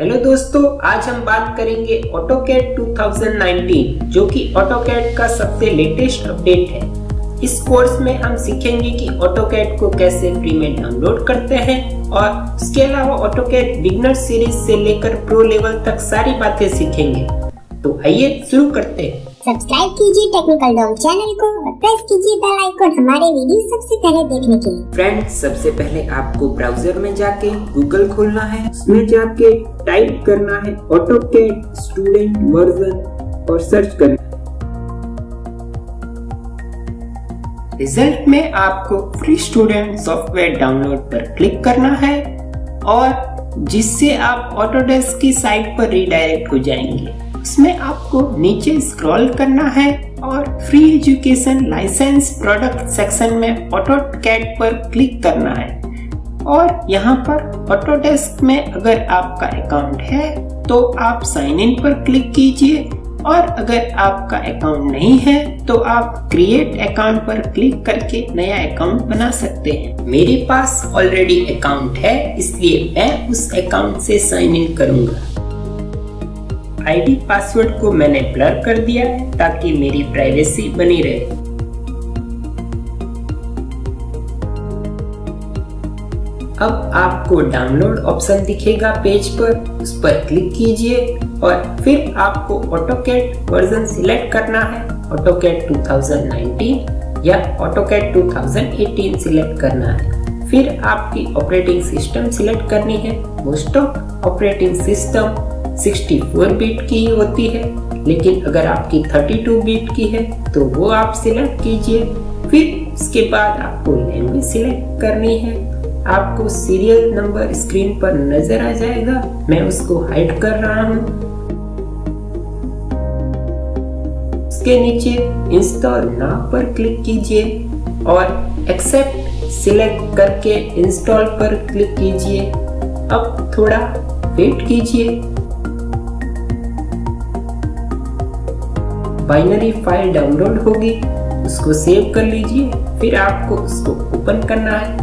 Hello दोस्तों, आज हम बात करेंगे ऑटोकैड 2019 जो कि ऑटोकैड का सबसे लेटेस्ट अपडेट है। इस कोर्स में हम सीखेंगे कि ऑटोकैड को कैसे फ्री में डाउनलोड करते हैं और उसके अलावा ऑटोकैड बिगिनर सीरीज से लेकर प्रो लेवल तक सारी बातें सीखेंगे। तो आइए शुरू करते हैं। सब्सक्राइब कीजिए टेक्निकल डॉम चैनल को और प्रेस कीजिए बेल आइकन हमारे वीडियो सबसे पहले देखने के लिए। फ्रेंड्स, सबसे पहले आपको ब्राउजर में जाके गूगल खोलना है, उसमें जाके टाइप करना है ऑटोकैड स्टूडेंट वर्जन और सर्च करना है। रिजल्ट में आपको फ्री स्टूडेंट सॉफ्टवेयर डाउनलोड पर क्लिक करना है और जिससे आप ऑटोडेस्क की साइट पर रीडायरेक्ट हो जाएंगे। उसमें आपको नीचे स्क्रॉल करना है और free education licence product section में ऑटोकैड पर क्लिक करना है और यहाँ पर ऑटोडेस्क में अगर आपका अकाउंट है तो आप साइन इन पर क्लिक कीजिए और अगर आपका अकाउंट नहीं है तो आप क्रिएट अकाउंट पर क्लिक करके नया अकाउंट बना सकते हैं। मेरे पास ऑलरेडी अकाउंट है, इसलिए मैं उस अकाउंट से साइन इन करूंगा। आईडी पासवर्ड को मैंने ब्लर कर दिया है ताकि मेरी प्राइवेसी बनी रहे। अब आपको डाउनलोड ऑप्शन दिखेगा पेज पर, उस पर क्लिक कीजिए और फिर आपको ऑटोकैड वर्जन सिलेक्ट करना है। ऑटोकैड 2019 या ऑटोकैड 2018 सिलेक्ट करना है। फिर आपकी ऑपरेटिंग सिस्टम सिलेक्ट करनी है। Most of operating system 64 bit की होती है, लेकिन अगर आपकी 32 बिट की है तो वो आप सिलेक्ट कीजिए। फिर उसके बाद आपको लैंग्वेज सिलेक्ट करनी है। आपको सीरियल नंबर स्क्रीन पर नजर आ जाएगा, मैं उसको हाइड कर रहा हूँ। उसके नीचे इंस्टॉल नाउ पर क्लिक कीजिए और एक्सेप्ट सिलेक्ट करके इंस्टॉल पर क्लिक कीजिए। अब थोड़ा वेट कीजिए। बाइनरी फाइल डाउनलोड होगी, उसको सेव कर लीजिए। फिर आपको उसको ओपन करना है,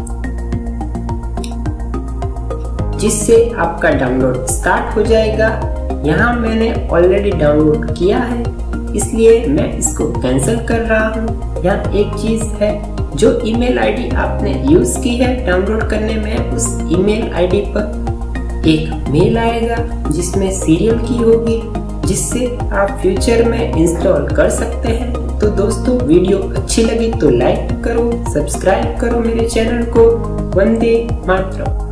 जिससे आपका डाउनलोड स्टार्ट हो जाएगा। यहाँ मैंने ऑलरेडी डाउनलोड किया है, इसलिए मैं इसको कैंसिल कर रहा हूँ। यहाँ एक चीज है, जो ईमेल आईडी आपने यूज की है डाउनलोड करने में, उस ईमेल आईडी पर एक मेल आएगा जिसमें सीरियल की होगी, जिससे आप फ्यूचर में इंस्टॉल कर सकते हैं। तो दोस्तों, वीडियो अच्छी लगी तो लाइक करो, सब्सक्राइब करो मेरे चैनल को। वंदे मातरम।